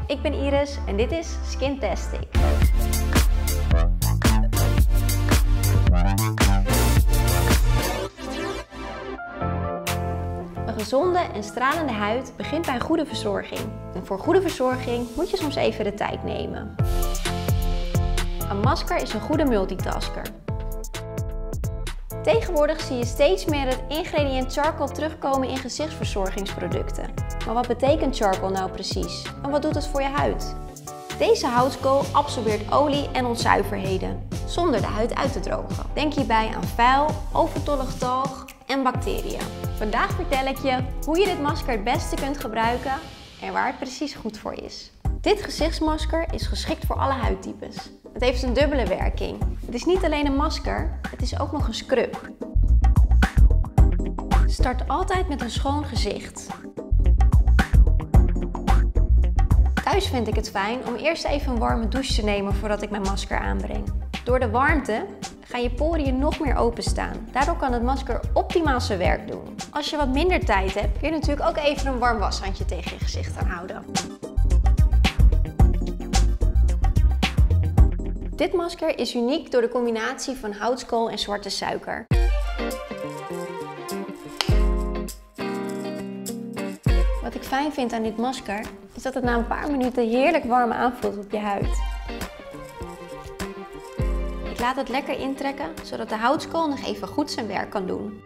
ik ben Iris en dit is Skintastic. Een gezonde en stralende huid begint bij een goede verzorging. En voor goede verzorging moet je soms even de tijd nemen. Een masker is een goede multitasker. Tegenwoordig zie je steeds meer het ingrediënt charcoal terugkomen in gezichtsverzorgingsproducten. Maar wat betekent charcoal nou precies? En wat doet het voor je huid? Deze houtskool absorbeert olie en onzuiverheden, zonder de huid uit te drogen. Denk hierbij aan vuil, overtollig talg en bacteriën. Vandaag vertel ik je hoe je dit masker het beste kunt gebruiken en waar het precies goed voor is. Dit gezichtsmasker is geschikt voor alle huidtypes. Het heeft een dubbele werking. Het is niet alleen een masker, het is ook nog een scrub. Start altijd met een schoon gezicht. Thuis vind ik het fijn om eerst even een warme douche te nemen voordat ik mijn masker aanbreng. Door de warmte gaan je poriën nog meer openstaan. Daardoor kan het masker optimaal zijn werk doen. Als je wat minder tijd hebt, kun je natuurlijk ook even een warm washandje tegen je gezicht aanhouden. Dit masker is uniek door de combinatie van houtskool en zwarte suiker. Wat ik fijn vind aan dit masker is dat het na een paar minuten heerlijk warm aanvoelt op je huid. Ik laat het lekker intrekken zodat de houtskool nog even goed zijn werk kan doen.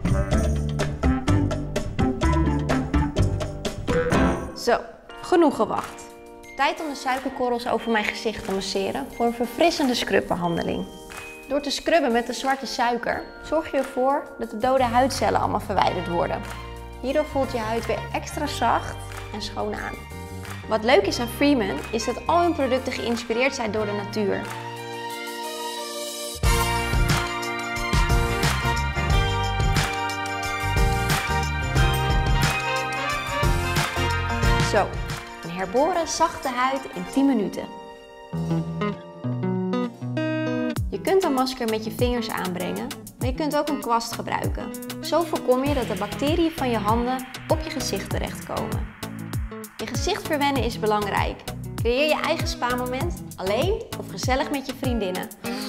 Zo, genoeg gewacht. Tijd om de suikerkorrels over mijn gezicht te masseren voor een verfrissende scrubbehandeling. Door te scrubben met de zwarte suiker zorg je ervoor dat de dode huidcellen allemaal verwijderd worden. Hierdoor voelt je huid weer extra zacht en schoon aan. Wat leuk is aan Freeman is dat al hun producten geïnspireerd zijn door de natuur. Zo, een herboren zachte huid in 10 minuten. Je kunt een masker met je vingers aanbrengen, maar je kunt ook een kwast gebruiken. Zo voorkom je dat de bacteriën van je handen op je gezicht terechtkomen. Je gezicht verwennen is belangrijk. Creëer je eigen spa-moment, alleen of gezellig met je vriendinnen.